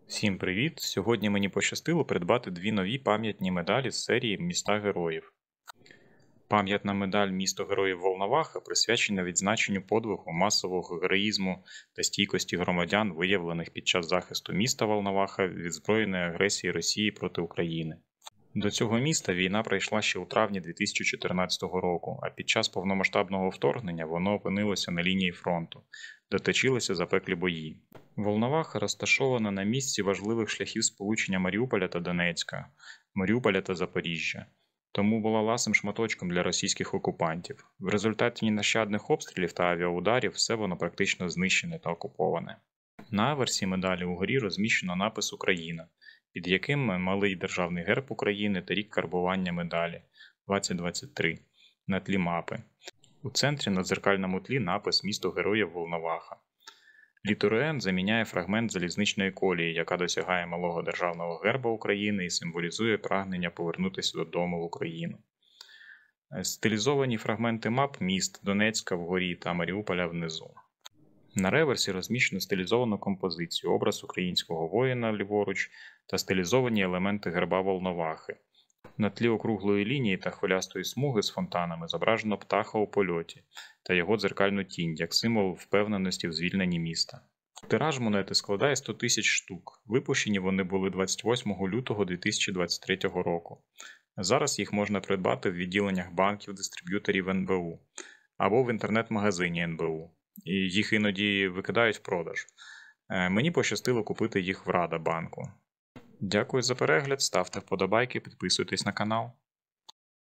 Всім привіт! Сьогодні мені пощастило придбати дві нові пам'ятні медалі з серії Міста Героїв. Пам'ятна медаль Місто Героїв Волноваха присвячена відзначенню подвигу, масового героїзму та стійкості громадян, виявлених під час захисту міста Волноваха від збройної агресії Росії проти України. До цього міста війна прийшла ще у травні 2014 року, а під час повномасштабного вторгнення воно опинилося на лінії фронту, де точилися запеклі бої. Волноваха розташована на місці важливих шляхів сполучення Маріуполя та Донецька, Маріуполя та Запоріжжя, тому була ласим шматочком для російських окупантів. В результаті нещадних обстрілів та авіаударів все воно практично знищене та окуповане. На аверсі медалі угорі розміщено напис «Україна», під яким малий державний герб України та рік карбування медалі 2023 на тлі мапи. У центрі на дзеркальному тлі напис «Місто Героїв Волноваха». Літеру «Н» заміняє фрагмент залізничної колії, яка досягає малого державного герба України і символізує прагнення повернутися додому в Україну. Стилізовані фрагменти мап міст Донецька вгорі та Маріуполя внизу. На реверсі розміщено стилізовану композицію, образ українського воїна ліворуч та стилізовані елементи герба Волновахи. На тлі округлої лінії та хвилястої смуги з фонтанами зображено птаха у польоті та його дзеркальну тінь, як символ впевненості в звільненні міста. Тираж монети складає 100 тисяч штук. Випущені вони були 28 лютого 2023 року. Зараз їх можна придбати в відділеннях банків, дистриб'юторів НБУ або в інтернет-магазині НБУ. І їх іноді викидають в продаж. Мені пощастило купити їх в Рада банку. Дякую за перегляд, ставте вподобайки, підписуйтесь на канал.